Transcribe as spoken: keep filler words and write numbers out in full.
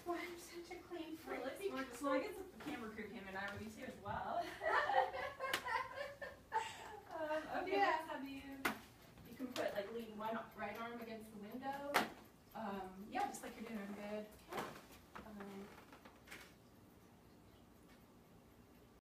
why I'm such a clean freak. Well, let's see. Well, I guess if the camera crew came in, I would be too.